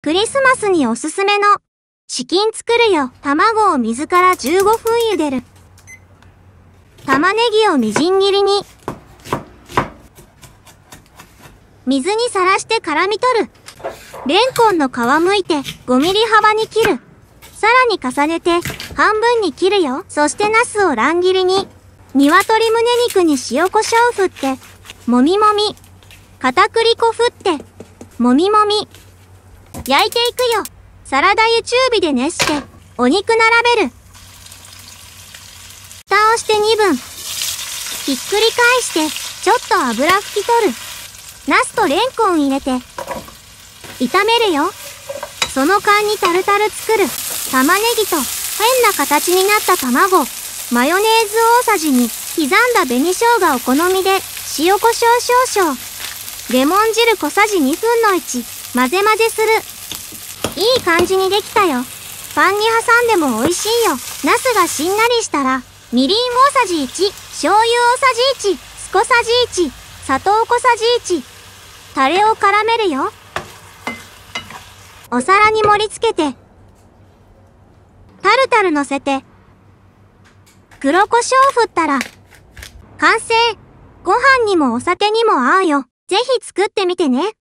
クリスマスにおすすめのチキン作るよ。卵を水から15分茹でる。玉ねぎをみじん切りに。水にさらして辛み取る。レンコンの皮むいて5ミリ幅に切る。さらに重ねて半分に切るよ。そしてナスを乱切りに。鶏胸肉に塩コショウ振って、もみもみ。片栗粉振って、もみもみ。焼いていくよ。サラダ油中火で熱して、お肉並べる。蓋をして2分。ひっくり返して、ちょっと油拭き取る。ナスとレンコン入れて、炒めるよ。その間にタルタル作る。玉ねぎと変な形になった卵。マヨネーズ大さじ2。刻んだ紅生姜お好みで、塩コショウ少々。レモン汁小さじ2分の1。混ぜ混ぜする。いい感じにできたよ。パンに挟んでも美味しいよ。ナスがしんなりしたら、みりん大さじ1、醤油大さじ1、酢小さじ1、砂糖小さじ1。タレを絡めるよ。お皿に盛り付けて、タルタル乗せて、黒胡椒振ったら、完成。ご飯にもお酒にも合うよ。ぜひ作ってみてね。